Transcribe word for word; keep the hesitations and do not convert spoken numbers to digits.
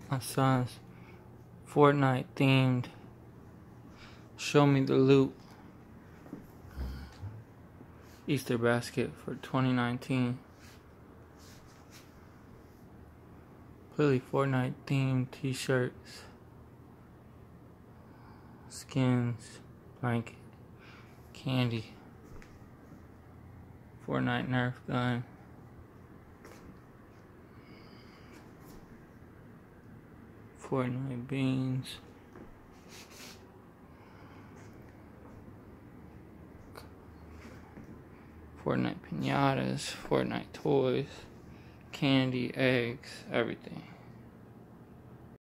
My son's Fortnite themed Show Me the Loot Easter basket for twenty nineteen. Completely Fortnite themed t-shirts, skins, blanket, candy, Fortnite Nerf gun, Fortnite beans, Fortnite pinatas, Fortnite toys, candy, eggs, everything.